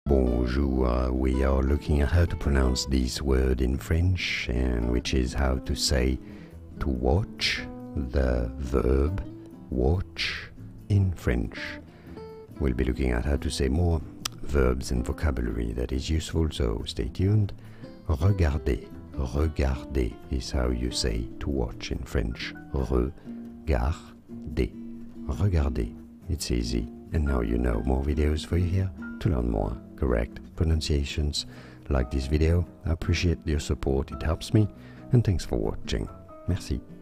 Bonjour, we are looking at how to pronounce this word in French, and which is how to say to watch, the verb watch in French. We'll be looking at how to say more verbs and vocabulary that is useful, so stay tuned. Regardez. Regardez is how you say to watch in French. Regardez. Regardez. It's easy. And now you know. More videos for you here to learn more correct pronunciations. Like this video, I appreciate your support, it helps me, and thanks for watching. Merci.